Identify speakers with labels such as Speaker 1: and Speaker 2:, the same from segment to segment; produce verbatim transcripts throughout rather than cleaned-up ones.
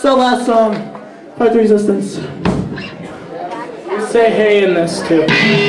Speaker 1: So last song, Part three Resistance.
Speaker 2: You say hey in this too.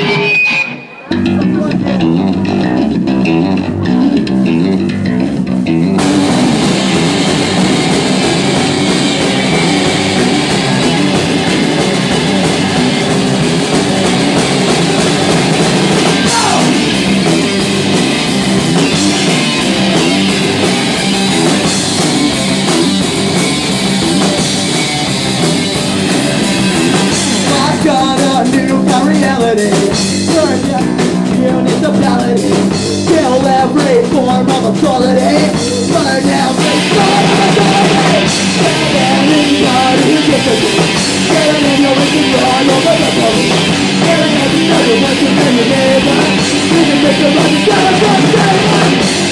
Speaker 1: Municipality, kill every form of authority, burn down the form of authority, and anybody who disagrees, killing in your wicked wrong over the police, killing every other person in your neighbor, you can make the right to tell us what's going on.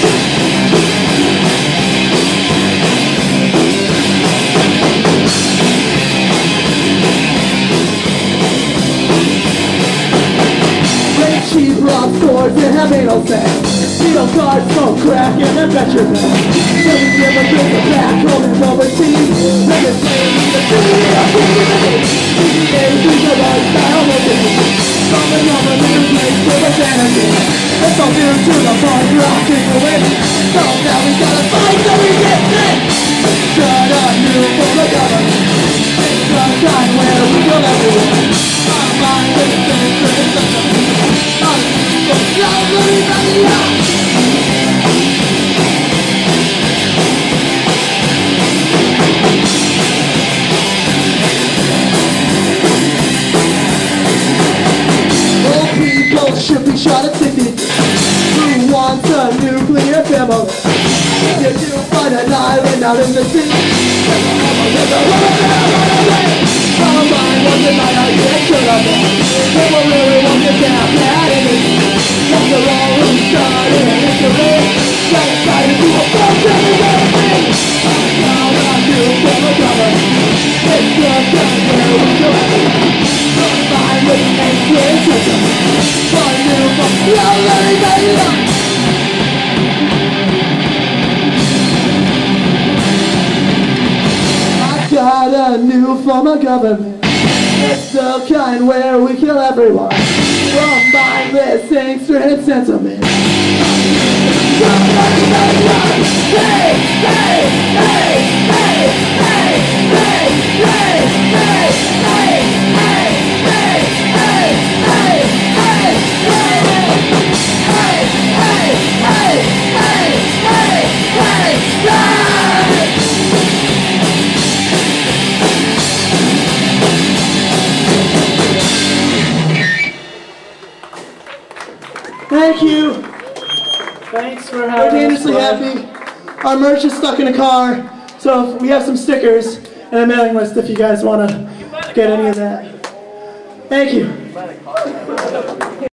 Speaker 1: Cheap rock stores that have anal sex, needle cards, smoke crack, and adventure bags. Living immigrants are back home and overseas, living playing in the city of community. T V A, these are lifestyle movies, from the government place to the fantasy. It's all due to the fun rocking away. So now we gotta fight so we get sick. Shut up, new for the government. It's the time where we kill everyone. Our mind is the same for the government. Old people should be shot at sixty. Who wants a nuclear family? If you find an island out in the sea, our mind was the night I get shut up. People really want to get mad at me. After all who started history, they decided to approach everybody. Now I do for the government. It's the time where we go. Our mind with the ancient system. One new from your everybody life. Got a new form of government. It's the kind where we kill everyone from mindless, insane sentiment. Hey, hey, hey, hey, hey, hey, hey, hey, hey, hey, hey, hey, hey, hey, hey, hey, hey, hey, hey. Thank you.
Speaker 2: Thanks for
Speaker 1: We're
Speaker 2: having
Speaker 1: dangerously
Speaker 2: us.
Speaker 1: happy. Our merch is stuck in a car, so we have some stickers and a mailing list if you guys want to get any of that. Thank you.